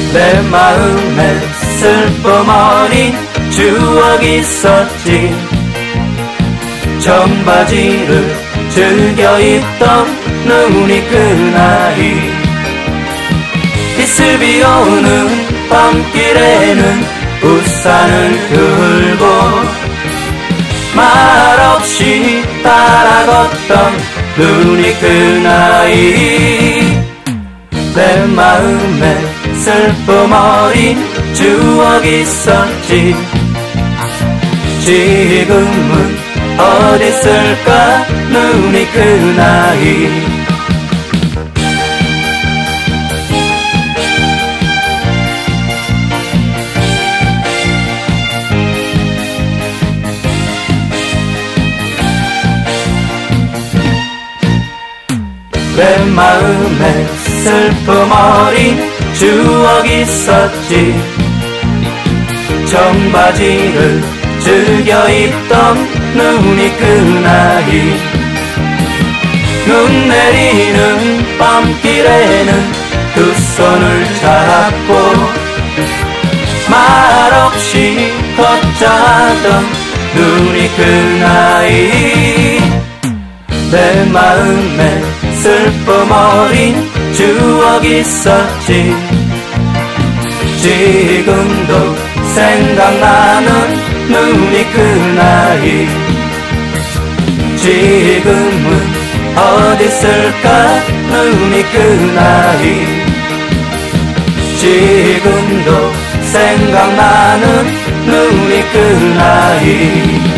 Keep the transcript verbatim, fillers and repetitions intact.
내 마음에 슬픔 어린 추억이 있었지. 청바지를 즐겨 입던 눈이 그 나이. 이슬비 오는 밤길에는 우산을 들고 말없이 따라 걷던 눈이 그 나이. 내 마음에 슬픔 어린 추억이 있었지. 지금은 어디 있을까 눈이 그 나이. 내 마음에 슬픔 어린 추억이 있었지. 청바지를 즐겨 입던 눈이 그 나이. 눈 내리는 밤길에는 두 손을 잡고 말없이 걷자 하던 눈이 그 나이. 내 마음에 슬픔 어린 추억이 있었지. 지금도 생각나는 눈이 그 나이. 지금은 어디 있을까 눈이 그 나이. 지금도 생각나는 눈이 그 나이.